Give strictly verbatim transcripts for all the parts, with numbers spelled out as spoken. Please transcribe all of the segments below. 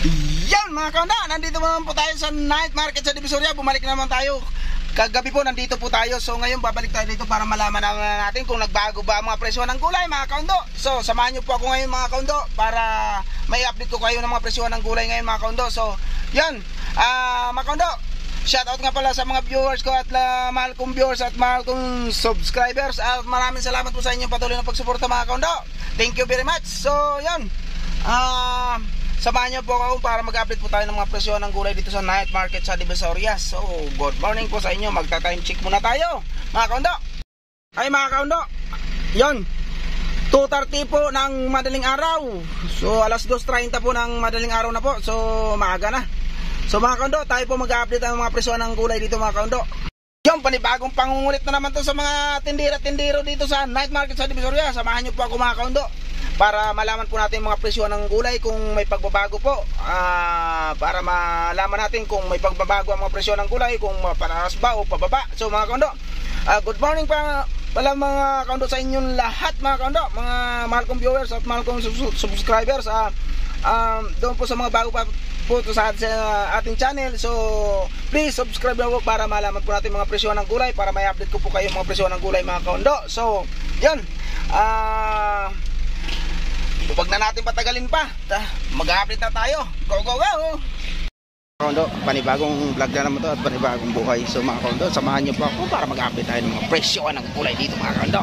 Yan mga kaunda, nandito naman po tayo sa night market sa Divisoria. Bumalik naman tayo. Kagabi po nandito po tayo. So ngayon babalik tayo dito para malaman naman natin kung nagbago ba ang mga presyo ng gulay mga kaundo. So samahan nyo po ako ngayon mga kaundo para may update ko kayo ng mga presyo ng gulay ngayon mga kaundo. So yan, uh, mga kaundo, shoutout nga pala sa mga viewers ko at uh, mahal kong viewers at mahal kong subscribers. At maraming salamat po sa inyong patuloy na pagsuporta mga kaundo. Thank you very much. So yan, ah... Uh, samahan niyo po ako para mag-update po tayo ng mga presyo ng gulay dito sa night market sa Divisoria. So, good morning po sa inyo. Magta-time check muna tayo, mga kaundo. Ay, mga kaundo, yun, two thirty po ng madaling araw. So, alas dos treinta po ng madaling araw na po. So, maaga na. So, mga kaundo, tayo po mag-update ang mga presyo ng gulay dito, mga kaundo. Yung panibagong pangungulit na naman to sa mga tindira-tindiro dito sa night market sa Divisoria. Samahan niyo po ako, mga kaundo, para malaman po natin mga presyo ng gulay kung may pagbabago po, uh, para malaman natin kung may pagbabago ang mga presyo ng gulay, kung pataas ba o pababa. So mga kaundo, uh, good morning pa pala mga kaundo sa inyong lahat mga kaundo, mga mahal kong viewers at mahal kong subscribers. uh, um, doon po sa mga bago pa po sa, sa ating channel. So please subscribe na po para malaman po natin mga presyo ng gulay, para may update ko po kayo mga presyo ng gulay mga kaundo. So yun, ah uh, huwag na natin patagalin pa, mag-update na tayo. Go go go! Kaundo, panibagong vlog na naman to at panibagong buhay. So mga kaundo, samahan niyo po ako para mag-update tayo ng mga presyo ng gulay dito mga kaundo.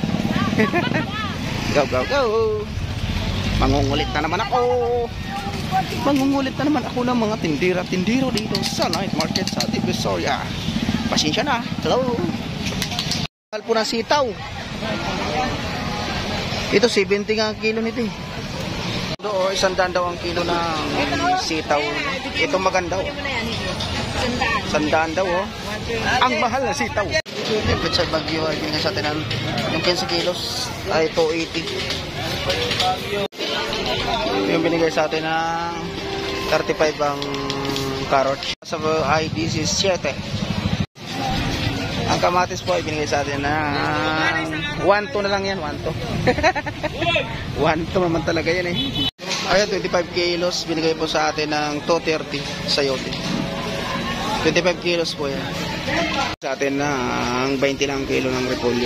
Go go go! Mangungulit na naman ako. Mangungulit na naman ako ng mga tindira-tindiro dito sa night market sa Divisoria. Pasensya na. Hello! Mahal po ng sitaw. Ito seventy nga ang kilo nito eh. Oo, isang daan daw ang kilo ng sitaw. Ito maganda oh. Isang daan daw oh. Ang mahal na sitaw. Ipit sa Bagyo ay binigay sa atin ng yung fifteen kilos ay two eighty. Yung binigay sa atin ng thirty-five ang carrot. Sa I D is seven. Ang kamatis po ay binigay sa atin na one two na lang yan, one two. one two naman talaga yan eh. Ayun, twenty-five kilos binigay po sa atin ng two thirty sayote. twenty-five kilos po yan. Sa atin na ang twenty lang kilo ng repolyo.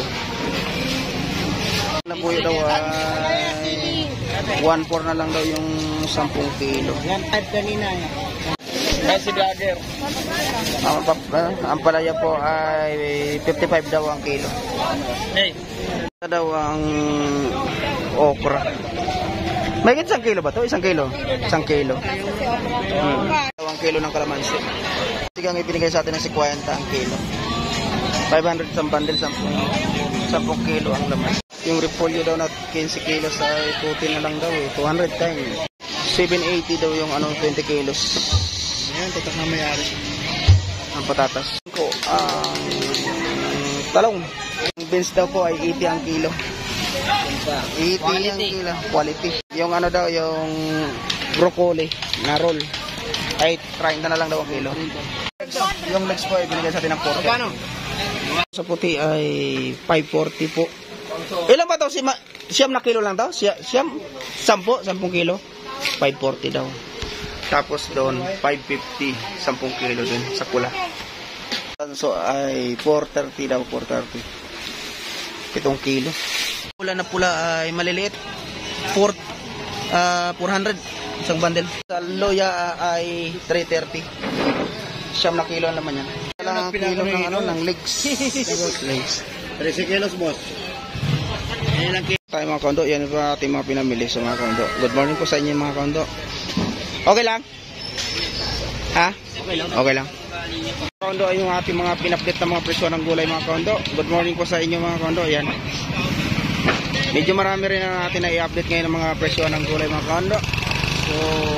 Na po yun daw ay one four na lang daw yung ten kilo. one five kanina yan. Kasi vlogger. Ang, uh, ang palaya po ay fifty-five daw ang kilo. Hey. Ito daw ang okra. May isang kilo ba to? Isang kilo? Isang kilo. Hmm. Ang kilo ng kalamansi. Sigang ibinigay sa atin ng fifty ang kilo. five hundred sa bundle, ten kilo ang laman. Yung repolyo daw na fifteen kilos ay puti na lang daw eh. two hundred time. seven eighty daw yung ano twenty kilos. Ayan, tatak na mayari. Ang patatas. Ko, ang um, talong. Yung beans daw po ay eighty ang kilo. eighty quality ang kilo. Quality. Yung ano daw, yung broccoli na roll ay thirty na lang daw ang kilo. Yung legs po ay binigay sa atin ng forty. Paano? Sa puti ay five forty po. Ilan ba daw? Si siyam na kilo lang daw? Siyam? Sampo? Sampung kilo? five forty daw. Tapos doon, five fifty, ten kilo doon sa pula. So ay four thirty daw, four thirty. Itong kilo. Pula na pula ay maliliit. four, uh, four hundred, isang bundle. Sa loya ay three thirty. Siyam na kilo ang laman yan. Ilang kilo ng, ano, ng legs. Legs. thirty kilos, boss. Ilang kilo tayo mga kondo. Yan pa ating mga pinamili sa mga kondo. Good morning po sa inyo mga kondo. Okay lang? Ha? Okay lang. Okay lang. Mga kondo ay yung ating mga pinupdate na mga presyo ng gulay mga kondo. Good morning po sa inyo mga kondo. Yan. Medyo marami rin na natin na i-update ngayon ng mga presyo ng gulay mga kondo. So,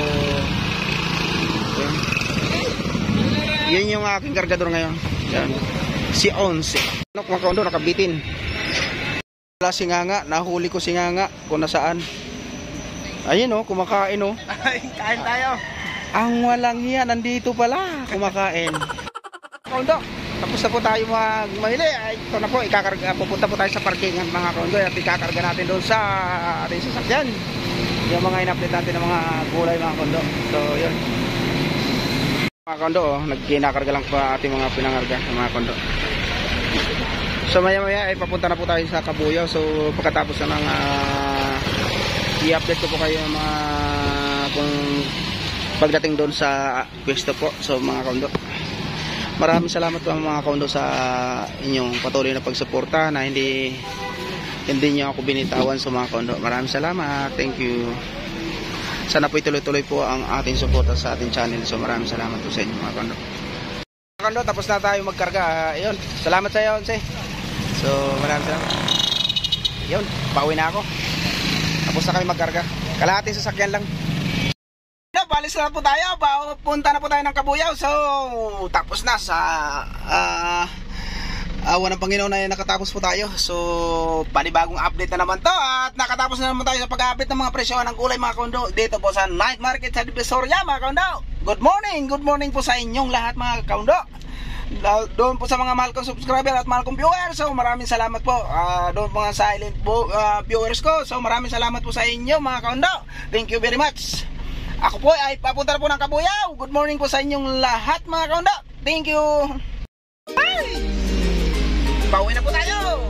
yan. Yun yung aking kargador ngayon. Yan. Si Once. Ano mga kondo nakabitin. Wala singanga. Nahuli ko singanga kung nasaan. Ayun oh, kumakain oh. Kain tayo. Ang walang hiya, nandito pala, kumakain. Kaundo, tapos na po tayo magmahili. Ay, ito na po, ikakarga, pupunta po tayo sa parkingan mga kaundo at ikakarga natin doon sa ating sasakyan. yung mga in-update natin ng mga gulay mga kondo. So yun mga kondo, oh, nagkinakarga lang pa ating mga pinangarga ng mga kondo. So maya maya ay papunta na po tayo sa Kabuyaw. So pagkatapos na ng uh, i-update ko po kayo mga kung pagdating doon sa pwesto po. So mga kondo, maraming salamat po mga kondo sa inyong patuloy na pagsuporta na hindi hindi niyo ako binitawan sa mga kondo. Maraming salamat, thank you. Sana po ituloy-tuloy po ang ating suporta sa ating channel. So maraming salamat po sa inyo mga kondo. Mga kondo, tapos na tayo magkarga. Ayun, salamat sa iyo, Onse. So maraming salamat. Ayun, pauwi na ako. Tapos na kami magkarga. Kalahating sasakyan lang. Balis na po tayo, punta na po tayo ng Kabuyaw. So tapos na sa uh, awa ng Panginoon na nakatapos po tayo. So panibagong update na naman to. At nakatapos na naman tayo sa pag-update ng mga presyo ng gulay mga kondo dito po sa night market sa Divisoria mga kondo. Good morning, good morning po sa inyong lahat mga kondo. Doon po sa mga mahal kong subscriber at mahal kong viewers. So maraming salamat po. uh, Doon po mga silent uh, viewers ko. So maraming salamat po sa inyo mga kondo. Thank you very much. Ako po ay papunta na po ng Kabuyaw. Good morning po sa inyong lahat mga kondo. Thank you. Ay! Pauwi na po tayo.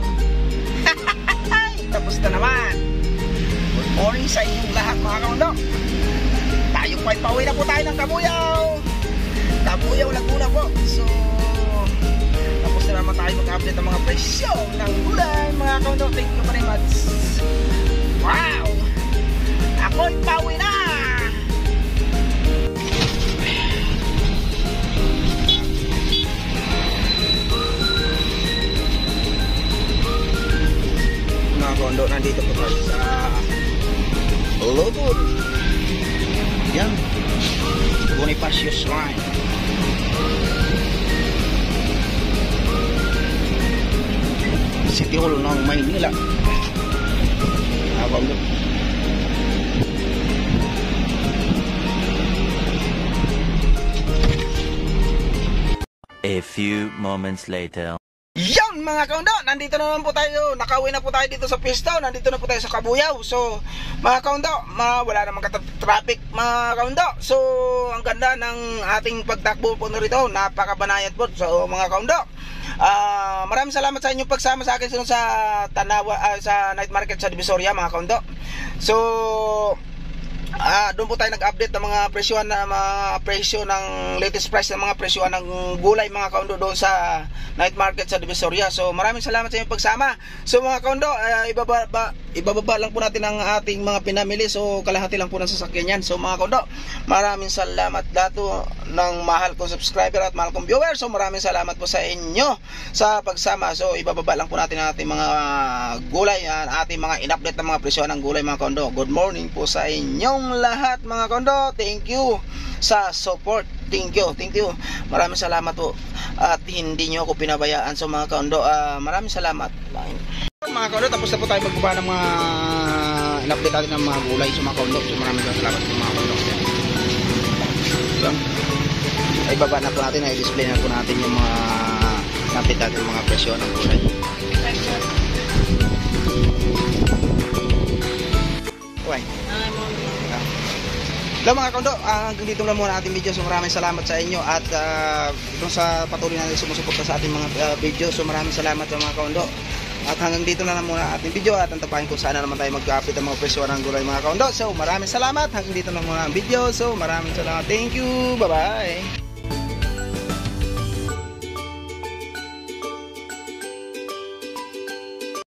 Tapos na naman. Good morning sa inyong lahat mga kondo. Tayo po ay pauwi na po tayo ng Kabuyaw. Kabuyaw Laguna po. So tapos na naman tayo mag-update ng mga presyo ng gulay mga kondo. Thank you very much. Wow! Ako ay pauwi na. Mga kondo, nandito po tayo sa Lobon. Yan, Bonifacio Shrine. City Hall ng Maynila. Mga kondo, a few moments later. yan mga kondo, nandito na naman po tayo. Nakauwi na po tayo dito sa pwesto. Nandito na po tayo sa Kabuyaw. So mga kondo, ma wala namang traffic mga kondo. So ang ganda ng ating pagtakbo po na rito. Napakabanayad po. So mga kondo, uh, maraming salamat sa inyong pagsama sa akin sa Tanawa, uh, sa night market sa Divisoria mga kondo. So Ah, doon po tayo nag-update ng mga presyo na mga presyo ng latest price ng mga presyo ng gulay mga kaundo doon sa night market sa Divisoria. So maraming salamat sa inyong pagsama. So mga kaundo, uh, ibababa, ibababa lang po natin ang ating mga pinamili. So kalahati lang po ng sasakyan yan. So mga kaundo, maraming salamat dato ng mahal kong subscriber at mahal kong viewer. So maraming salamat po sa inyo sa pagsama. So ibababa lang po natin ang ating mga gulay, ang ating mga in-update ng mga presyo ng gulay mga kaundo. Good morning po sa inyong lahat mga kondo. Thank you sa support. Thank you, thank you. Maraming salamat po. At hindi nyo ako pinabayaan. So mga kondo, uh, maraming salamat. Mga kondo, tapos na po tayo magbaba ng mga in-update natin ng mga gulay. So mga kondo, so maraming salamat po mga kondo. So, ay baba na po natin, ay display na po natin yung mga in-update natin ng mga presyo ng gulay. Okay. Hello mga kondo, uh, hanggang dito na muna ating video. So maraming salamat sa inyo at uh, itong sa patuloy na sumusuporta sa ating mga uh, video. So maraming salamat sa mga kondo. At hanggang dito na lang muna ating video at antapahin kung saan na naman tayo mag-update ng mga presyo ng gulay mga kondo. So maraming salamat, hanggang dito na muna ang video. So maraming salamat, thank you, bye bye.